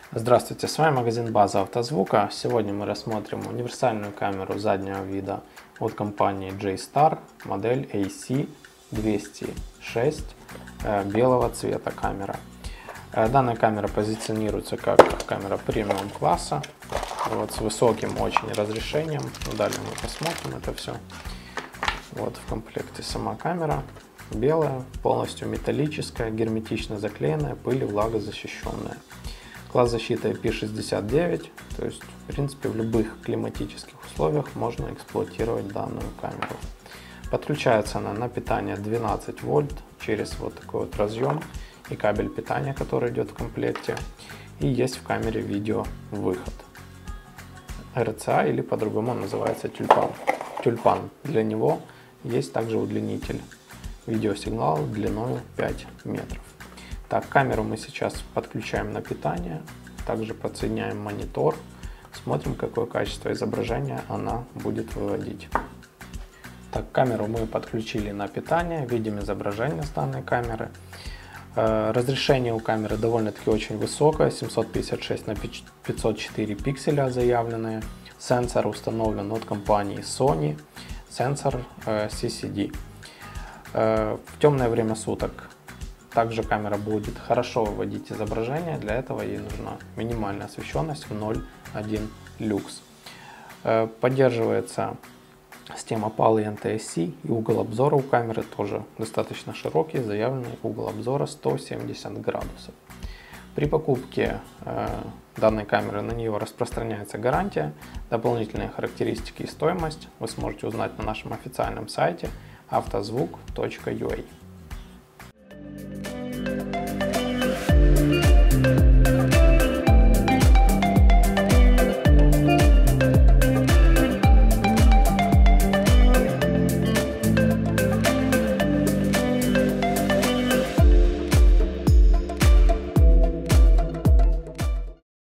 Здравствуйте, с вами магазин База Автозвука. Сегодня мы рассмотрим универсальную камеру заднего вида от компании J-Star, модель AC206 белого цвета камера. Данная камера позиционируется как камера премиум класса, с высоким очень разрешением. Далее мы посмотрим это все. Вот в комплекте сама камера белая, полностью металлическая, герметично заклеенная, пыль и влагозащищенная. Класс защиты IP69, то есть в принципе в любых климатических условиях можно эксплуатировать данную камеру. Подключается она на питание 12 вольт через вот такой вот разъем и кабель питания, который идет в комплекте. И есть в камере видеовыход. RCA или по-другому называется тюльпан. Для него есть также удлинитель видеосигнала длиной 5 метров. Так, камеру мы сейчас подключаем на питание, также подсоединяем монитор, смотрим, какое качество изображения она будет выводить. Так, камеру мы подключили на питание, видим изображение с данной камеры. Разрешение у камеры довольно-таки очень высокое, 756 на 504 пикселя заявленные. Сенсор установлен от компании Sony, сенсор CCD. В темное время суток также камера будет хорошо выводить изображение, для этого ей нужна минимальная освещенность в 0.1 люкс. Поддерживается система PAL и NTSC, и угол обзора у камеры тоже достаточно широкий, заявленный угол обзора 170 градусов. При покупке данной камеры на нее распространяется гарантия, дополнительные характеристики и стоимость вы сможете узнать на нашем официальном сайте автозвук.ua.